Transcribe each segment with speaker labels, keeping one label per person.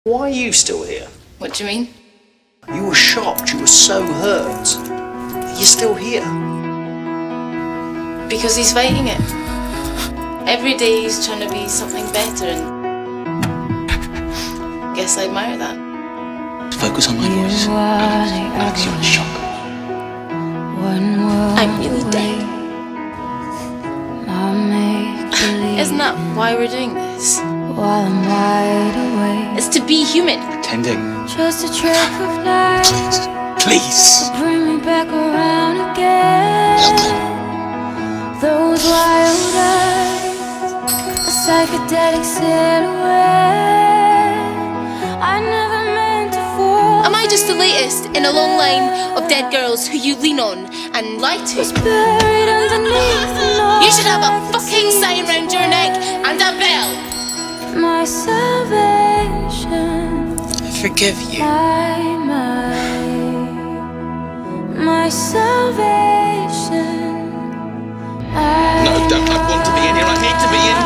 Speaker 1: Why are you still here?
Speaker 2: What do you mean?
Speaker 1: You were shocked, you were so hurt. You're still here.
Speaker 2: Because he's fighting it. Every day he's trying to be something better, and I guess I admire that.
Speaker 1: Focus on my voice. Alex, you're in shock.
Speaker 2: I'm really dead. Isn't that why we're doing this?
Speaker 3: While I'm wide awake,
Speaker 2: It's to be human.
Speaker 1: Pretending.
Speaker 3: just a trick of light.
Speaker 1: Please.
Speaker 3: Bring me back around again.
Speaker 1: Help me.
Speaker 3: Those wild eyes, a psychedelic silhouette. I never meant to fall.
Speaker 2: Am I just the latest in a long line of dead girls who you lean on and lie to?
Speaker 3: Buried underneath the noise.
Speaker 2: You should have a fucking sign round your neck and a bell.
Speaker 3: My salvation.
Speaker 1: I forgive you.
Speaker 3: My salvation.
Speaker 1: No, don't. I want to be in here. I need to be in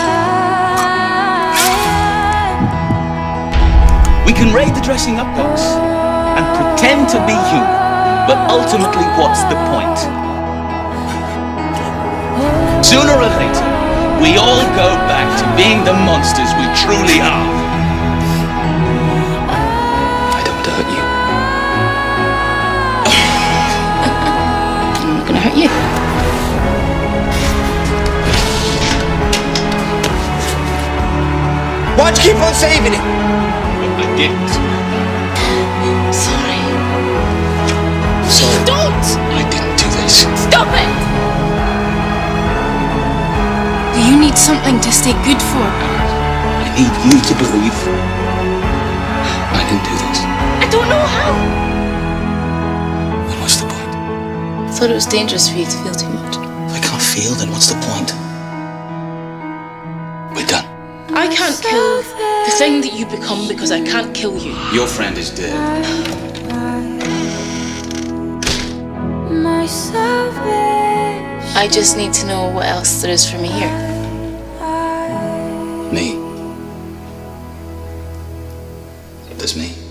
Speaker 1: here. We can raid the dressing up box and pretend to be human, but ultimately, what's the point? Sooner or later, we all go back to being the monsters we truly are. I don't want to hurt you.
Speaker 2: I'm not gonna hurt you.
Speaker 4: Why'd you keep on saving it?
Speaker 1: I didn't.
Speaker 2: Sorry.
Speaker 1: Sorry.
Speaker 2: Don't!
Speaker 1: I didn't do this.
Speaker 2: Stop it! You need something to stay good for.
Speaker 1: I need you to believe I didn't do this.
Speaker 2: I don't know how.
Speaker 1: Then what's the point?
Speaker 2: I thought it was dangerous for you to feel too much.
Speaker 1: If I can't feel, then what's the point? We're done.
Speaker 2: I can't kill the thing that you become because I can't kill you.
Speaker 1: Your friend is dead.
Speaker 3: My salvation.
Speaker 2: I just need to know what else there is for me here.
Speaker 1: Me. There's me.